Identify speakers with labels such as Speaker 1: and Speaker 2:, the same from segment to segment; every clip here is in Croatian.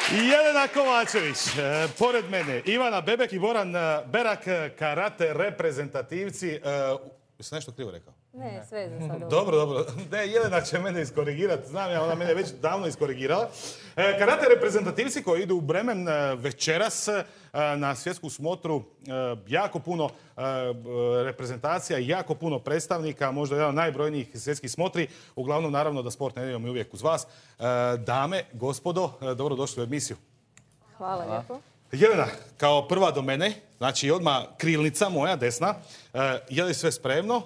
Speaker 1: Jelena Kovačević, pored mene, Ivana Bebek i Goran Berak, karate reprezentativci. Jesam nešto krivo rekao?
Speaker 2: Ne, sve je za sad.
Speaker 1: Dobro. Ne, Jelena će mene iskorigirati. Znam ja, ona mene već davno iskorigirala. Karate reprezentativci koji idu u Bremen večeras na svjetsku smotru. Jako puno reprezentacija, jako puno predstavnika, možda jedan od najbrojnijih svjetskih smotri. Uglavnom, naravno da Sport nedjeljom je uvijek uz vas. Dame, gospodo, dobrodošli u emisiju.
Speaker 2: Hvala lijepo.
Speaker 1: Jelena, kao prva do mene, znači odmah krilnica moja desna, je li sve spremno?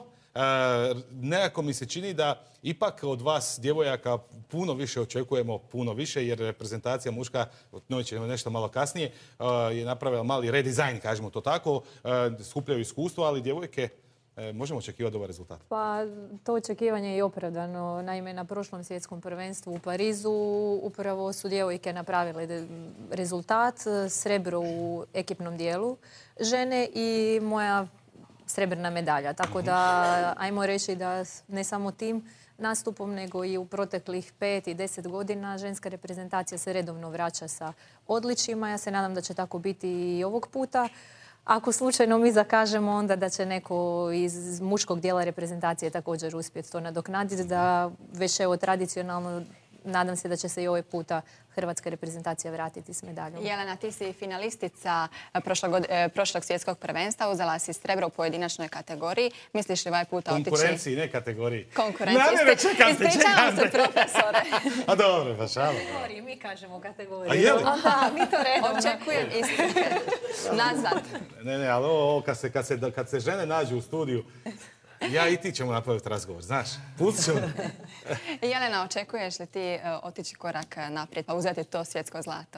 Speaker 1: Nekako mi se čini da ipak od vas, djevojaka, puno više očekujemo, puno više, jer reprezentacija muška, od njoj ćemo nešto malo kasnije, je napravila mali redizajn, kažemo to tako, skupljaju iskustvo, ali djevojke, možemo očekivati dobar rezultat.
Speaker 2: Pa to očekivanje je i opravdano. Naime, na prošlom svjetskom prvenstvu u Parizu upravo su djevojke napravile rezultat, srebro u ekipnom dijelu žene i moja srebrna medalja. Tako da, ajmo reći da ne samo tim nastupom, nego i u proteklih 5 i 10 godina ženska reprezentacija se redovno vraća sa odličjima. Ja se nadam da će tako biti i ovog puta. Ako slučajno mi zakažemo, onda da će neko iz muškog dijela reprezentacije također uspjeti to nadoknaditi, da već evo tradicionalno nadam se da će se i ovaj puta hrvatska reprezentacija vratiti s medaljom.
Speaker 3: Jelena, ti si finalistica prošlog svjetskog prvenstva. Uzela si srebro u pojedinačnoj kategoriji. Misliš li ovaj puta otići...
Speaker 1: Konkurenciji, ne kategoriji.
Speaker 3: Konkurenciji. Ispričavam se, profesore.
Speaker 1: A dobro, pa šalo.
Speaker 2: Mi kažemo kategoriju.
Speaker 1: A je li?
Speaker 2: Da, mi to redom.
Speaker 3: Očekujem isprike. Nazad.
Speaker 1: Ne, ali ovo kad se žene nađu u studiju, ja i ti ćemo napraviti razgovor, znaš. Pustit ćemo.
Speaker 3: Jelena, očekuješ li ti otići korak naprijed pa uzeti to svjetsko zlato?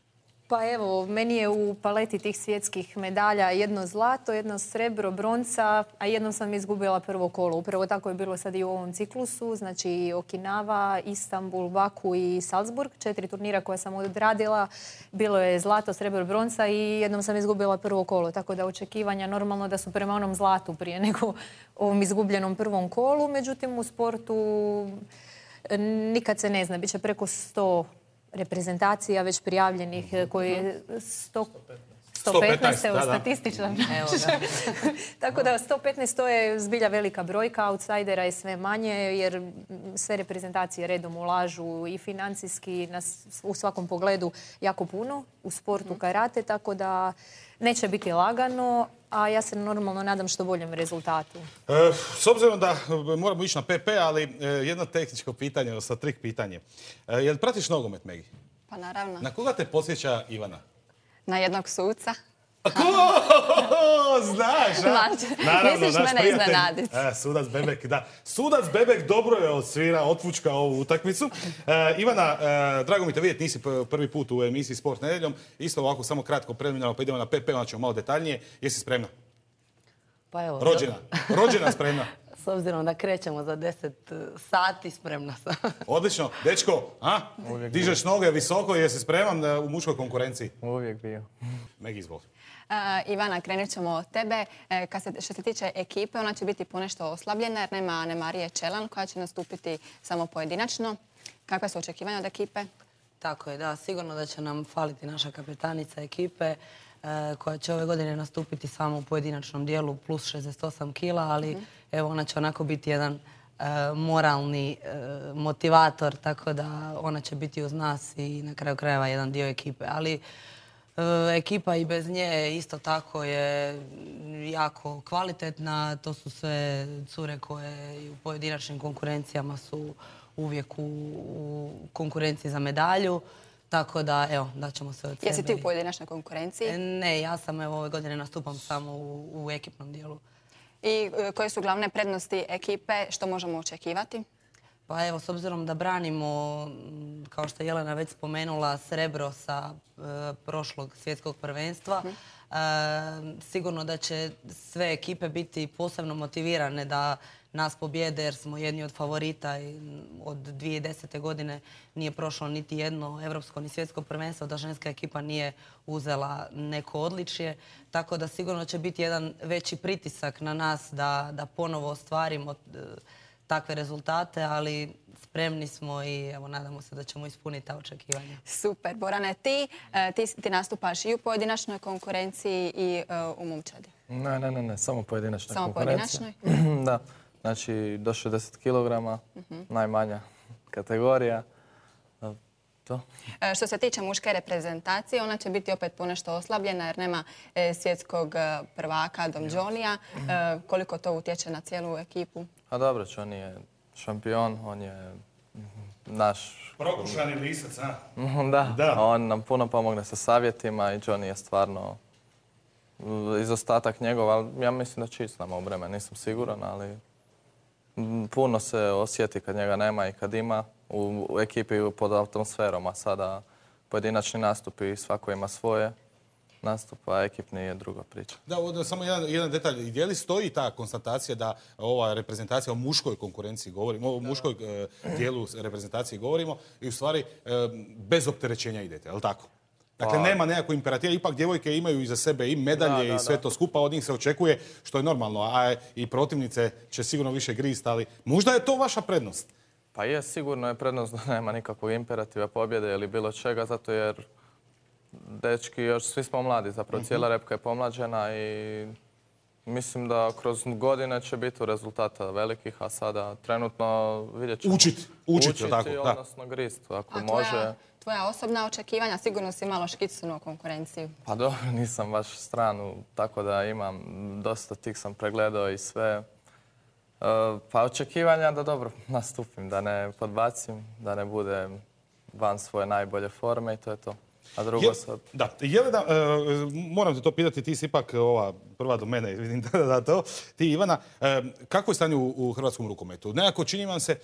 Speaker 2: Pa evo, meni je u paleti tih svjetskih medalja jedno zlato, jedno srebro, bronca, a jednom sam izgubila prvo kolo. Upravo tako je bilo sad i u ovom ciklusu. Znači Okinawa, Istanbul, Baku i Salzburg. 4 turnira koje sam odradila. Bilo je zlato, srebro, bronca i jednom sam izgubila prvo kolo. Tako da očekivanja normalno da su prema onom zlatu prije nego ovom izgubljenom prvom kolu. Međutim, u sportu nikad se ne zna. Biće preko 100 reprezentacija već prijavljenih koji je 115, evo statističan. Tako da 115 to je zbilja velika brojka, outsidera je sve manje jer sve reprezentacije redom ulažu i financijski u svakom pogledu jako puno u sportu karate, tako da neće biti lagano, a ja se normalno nadam što boljem rezultatu.
Speaker 1: S obzirom da moramo ići na PP, ali jedno tehničko pitanje, odnosno trik pitanje. Je li pratiš nogomet, Megi?
Speaker 3: Pa naravno.
Speaker 1: Na koga te podsjeća Ivana?
Speaker 3: Na jednog suca.
Speaker 1: Ko? Znaš, a?
Speaker 3: Misliš mene iznenaditi?
Speaker 1: Sudac Bebek, da. Sudac Bebek dobro je otfučkao ovu utakmicu. Ivana, drago mi te vidjeti, nisi prvi put u emisiji Sport nedjeljom. Isto ovako, samo kratko preliminarno, pa idemo na PP, onda ćemo malo detaljnije. Jesi spremna?
Speaker 4: Pa evo.
Speaker 1: Rođena spremna.
Speaker 4: S obzirom da krećemo za 10 sati, spremna sam.
Speaker 1: Odlično. Dečko, dižeš noge visoko, jesi spreman u muškoj konkurenciji?
Speaker 5: Uvijek bio.
Speaker 1: Megi, izvoli.
Speaker 3: Ivana, krenut ćemo od tebe. Što se tiče ekipe, ona će biti ponešto oslabljena jer nema Ane Marije Čelan koja će nastupiti samo pojedinačno. Kakve su očekivanja od ekipe?
Speaker 4: Tako je, da. Sigurno da će nam faliti naša kapetanica ekipe koja će ove godine nastupiti samo u pojedinačnom dijelu plus 68 kila, ali evo ona će onako biti jedan moralni motivator, tako da ona će biti uz nas i na kraju krajeva jedan dio ekipe. Ali ekipa i bez nje isto tako je jako kvalitetna. To su sve cure koje u pojedinačnim konkurencijama su uvijek u konkurenciji za medalju. Tako da, evo, daćemo se od sebe.
Speaker 3: Jesi ti u pojedinačnoj konkurenciji?
Speaker 4: Ne, ja sam ove godine nastupam samo u ekipnom dijelu.
Speaker 3: I koje su glavne prednosti ekipe? Što možemo očekivati?
Speaker 4: Pa evo, s obzirom da branimo, kao što je Jelena već spomenula, srebro sa prošlog svjetskog prvenstva, sigurno da će sve ekipe biti posebno motivirane da nas pobjede jer smo jedni od favorita i od 2010. godine nije prošlo niti jedno evropsko ni svjetsko prvenstvo da ženska ekipa nije uzela neko odličje. Tako da sigurno će biti jedan veći pritisak na nas da ponovo ostvarimo takve rezultate, ali spremni smo i evo, nadamo se da ćemo ispuniti ta očekivanja.
Speaker 3: Super. Borane, ti nastupaš i u pojedinačnoj konkurenciji i u momčadi.
Speaker 5: Ne, samo pojedinačna
Speaker 3: Samo
Speaker 5: konkurencija.
Speaker 3: pojedinačnoj?
Speaker 5: Da, znači do 60 kg, najmanja kategorija. To.
Speaker 3: Što se tiče muške reprezentacije, ona će biti opet ponešto oslabljena jer nema svjetskog prvaka Dom Johnnyja. Koliko to utječe na cijelu ekipu?
Speaker 5: A dobro, on je šampion, on je naš...
Speaker 1: Prokušani lisac, a?
Speaker 5: Da, on nam puno pomogne sa savjetima i Johnny je stvarno izostatak njegov, ali ja mislim da će ići s nama u Bremen, nisam siguran, ali puno se osjeti kad njega nema i kad ima u ekipi pod atmosferom, a sada pojedinačni nastupi, svako ima svoje nastupa, a ekipni je druga priča.
Speaker 1: Da, samo jedan detalj. Gdje li stoji ta konstatacija da ova reprezentacija o muškoj konkurenciji govorimo, o muškoj dijelu reprezentacije govorimo i u stvari bez opterećenja idete, je li tako? Dakle, nema nekakvog imperativa, ipak djevojke imaju iza sebe i medalje i sve to skupa, od njih se očekuje, što je normalno, a i protivnice će sigurno više grist, ali možda je to vaša prednost.
Speaker 5: Pa je, sigurno je prednost da nema nikakvog imperativa pobjede ili bilo čega, zato jer dečki, još svi smo mladi, zapravo cijela repka je pomlađena i mislim da kroz godine će biti rezultata velikih, a sada trenutno vidjet ćemo.
Speaker 1: Učiti, tako, da.
Speaker 5: Odnosno grist, ako može.
Speaker 3: Tvoja osobna očekivanja, sigurno si malo škicnuo konkurenciju.
Speaker 5: Pa dobro, nisam baš stranu, tako da imam dosta tih sam pregledao i sve. Pa očekivanja da dobro nastupim, da ne podbacim, da ne budem van svoje najbolje forme i to je to. A drugo sad...
Speaker 1: Da, Jelena, moram te to pitati, ti si ipak ova prva do mene, vidim da to. Ti, Ivana, kako je stanje u hrvatskom rukometu? Nekako čini vam se...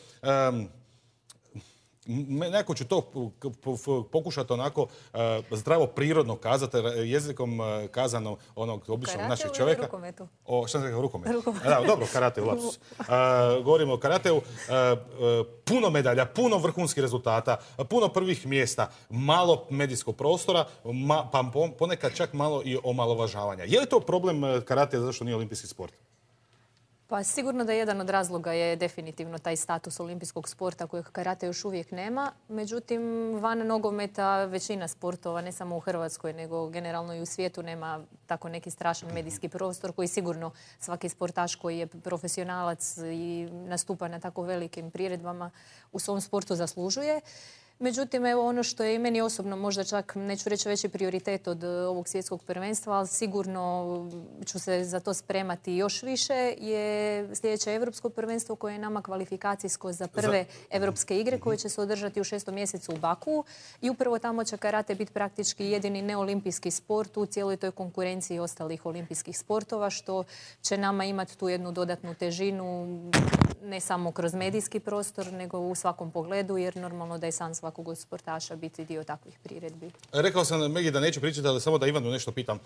Speaker 1: Nekako ću to pokušati onako zdravo prirodno kazati, jezikom kazano onog običnog našeg čovjeka.
Speaker 2: Karate ili rukometu?
Speaker 1: Šta sam rekao, rukometu? Da, dobro, karate u lapsus. Govorimo o karateu. Puno medalja, puno vrhunskih rezultata, puno prvih mjesta, malo medijskog prostora, pa ponekad čak malo i omalovažavanja. Je li to problem karate zašto nije olimpijski sport?
Speaker 2: Pa sigurno da jedan od razloga je definitivno taj status olimpijskog sporta kojeg karate još uvijek nema. Međutim, van nogometa većina sportova, ne samo u Hrvatskoj, nego generalno i u svijetu nema tako neki strašan medijski prostor koji sigurno svaki sportaš koji je profesionalac i nastupa na tako velikim priredbama u svom sportu zaslužuje. Međutim, evo ono što je i meni osobno možda čak, neću reći veći prioritet od ovog svjetskog prvenstva, ali sigurno ću se za to spremati još više, je sljedeće europsko prvenstvo koje je nama kvalifikacijsko za prve europske igre koje će se održati u 6. mjesecu u Baku. I upravo tamo će karate biti praktički jedini neolimpijski sport u cijeloj toj konkurenciji ostalih olimpijskih sportova, što će nama imati tu jednu dodatnu težinu, ne samo kroz medijski prostor, nego u svakom pogledu, jer normalno da je san svakog od sportaša biti dio takvih priredbi.
Speaker 1: Rekao sam Megi da neću pričati, ali samo da Ivanu nešto pitam.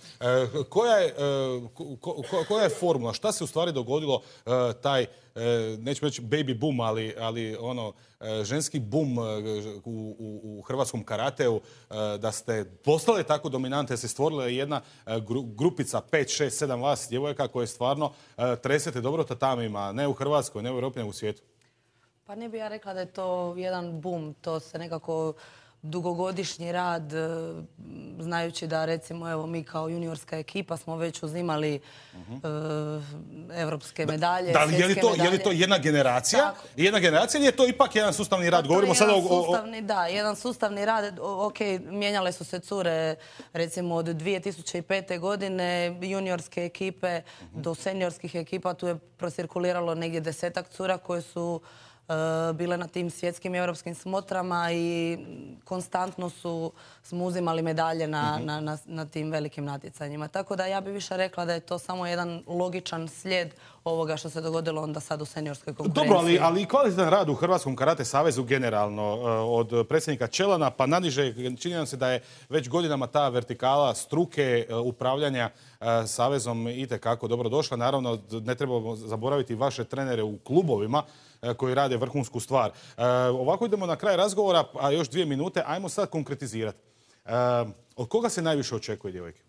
Speaker 1: Koja je formula? Šta se u stvari dogodilo taj, neću reći baby boom, ali ono, ženski boom u hrvatskom karateu, da ste postali tako dominante, da ste stvorili jedna grupica 5, 6, 7 vas djevojaka koje stvarno tresete dobro tatamima, ne u Hrvatskoj, ne u Europi, ne u svijetu.
Speaker 4: Pa ne bi ja rekla da je to jedan boom, to se nekako dugogodišnji rad, znajući da recimo evo mi kao juniorska ekipa smo već uzimali evropske medalje, svjetske medalje.
Speaker 1: Je li to jedna generacija? Jedna generacija ili je to ipak jedan sustavni rad? Govorimo sada
Speaker 4: jedan sustavni rad. Ok, mijenjale su se cure recimo od 2005. godine juniorske ekipe do seniorskih ekipa. Tu je procirkuliralo negdje 10-ak cura koje su bile na tim svjetskim i europskim smotrama i konstantno smo uzimali medalje na tim velikim natjecanjima. Tako da ja bih više rekla da je to samo jedan logičan slijed ovoga što se dogodilo onda sad u seniorskoj konkurenciji.
Speaker 1: Dobro, ali i kvalitetan rad u Hrvatskom karate savezu generalno, od predsjednika Čelana pa nadiže, čini nam se da je već godinama ta vertikala struke upravljanja savezom itekako dobro došla. Naravno, ne trebamo zaboraviti vaše trenere u klubovima koji rade vrhunsku stvar. Ovako idemo na kraj razgovora, a još 2 minute. Ajmo sad konkretizirati. Od koga se najviše očekuje, djevojke?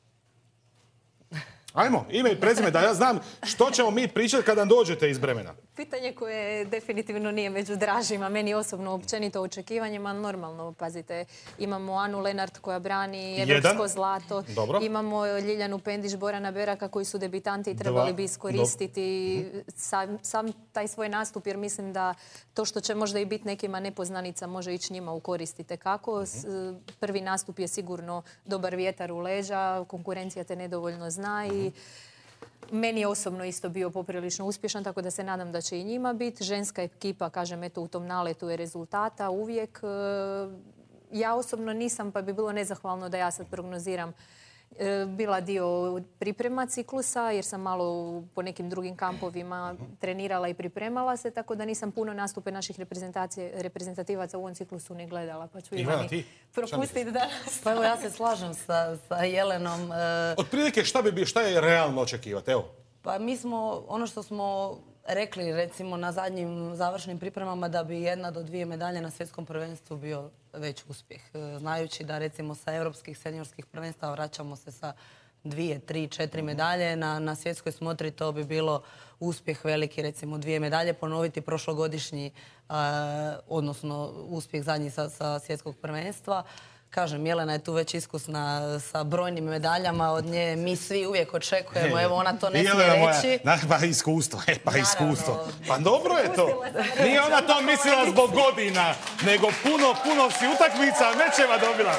Speaker 1: Ajmo, ime i prezime, da ja znam što ćemo mi pričati kada dođete iz Bremena.
Speaker 2: Pitanje koje definitivno nije među dražima. Meni osobno općenito očekivanjima, normalno, pazite, imamo Anu Lenart koja brani evropsko zlato.
Speaker 1: Dobro.
Speaker 2: Imamo Ljiljanu Pendić, Borana Beraka koji su debitanti i trebali bi iskoristiti sam taj svoj nastup, jer mislim da to što će možda i biti nekima nepoznanica može ići njima u korist itekako. Prvi nastup je sigurno dobar vjetar u leđa, konkurencija te nedovoljno zna i meni je osobno isto bio poprilično uspješan, tako da se nadam da će i njima biti. Ženska ekipa, kažem, eto, u tom naletu je rezultata uvijek. Ja osobno nisam, pa bi bilo nezahvalno da ja sad prognoziram, bila dio priprema ciklusa, jer sam malo po nekim drugim kampovima trenirala i pripremala se, tako da nisam puno nastupe naših reprezentativaca u ovom ciklusu ni gledala. Pa ću Ivani propustiti danas.
Speaker 4: Pa evo, ja se slažem sa Jelenom.
Speaker 1: Otprilike šta je realno očekivati? Evo.
Speaker 4: Pa mi smo, ono što smo rekli recimo na zadnjim završnim pripremama, da bi 1 do 2 medalje na svjetskom prvenstvu bio već uspjeh. Znajući da recimo sa europskih seniorskih prvenstava vraćamo se sa 2, 3, 4 medalje. Na svjetskoj smotri to bi bilo uspjeh veliki, recimo 2 medalje, ponoviti prošlogodišnji, odnosno uspjeh zadnji sa svjetskog prvenstva. Kažem, Jelena je tu već iskusna sa brojnim medaljama, od nje mi svi uvijek očekujemo, evo ona to ne smije reći.
Speaker 1: Pa iskustvo, iskustvo. Pa dobro je to. Nije ona to mislila zbog godina, nego puno si utakmica, nečeva dobila.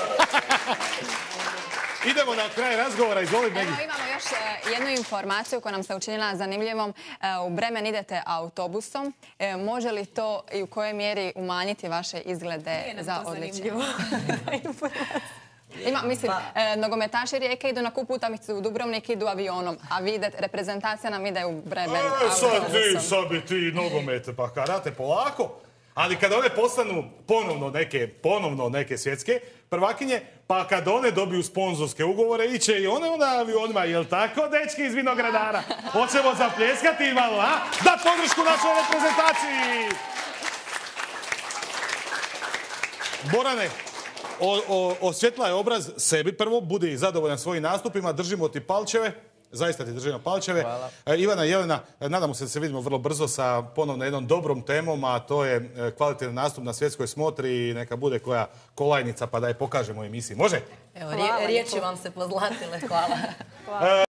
Speaker 1: Idemo na kraj razgovora, izvoli Megi.
Speaker 3: Imamo još jednu informaciju koja nam se učinila zanimljivom. U Bremen idete autobusom. Može li to i u kojoj mjeri umanjiti vaše izglede za odličje? Mislim, nogometaši Rijeke idu na kup utakmicu u Dubrovnik, idu avionom, a reprezentacija nam ide u Bremen autobusom.
Speaker 1: Sad bi ti nogomet, pa karate polako. Ali kada one postanu ponovno neke svjetske prvakinje, pa kad one dobiju sponzorske ugovore, iće i one onda avionima, jel tako, dečki iz Vinogradara? Hoćemo zapljeskati malo, a? Da podršku našoj reprezentaciji! Borane, osvjetlaj obraz sebi prvo, budi zadovoljan svojim nastupima, držimo ti palčeve. Zaista ti držimo palčeve.
Speaker 5: Hvala.
Speaker 1: Ivana, Jelena, nadamo se da se vidimo vrlo brzo sa ponovno jednom dobrom temom, a to je kvalitetan nastup na svjetskoj smotri i neka bude koja kolajnica pa da je pokažemo u emisiji. Može?
Speaker 4: Evo, riječi vam se pozlatile. Hvala.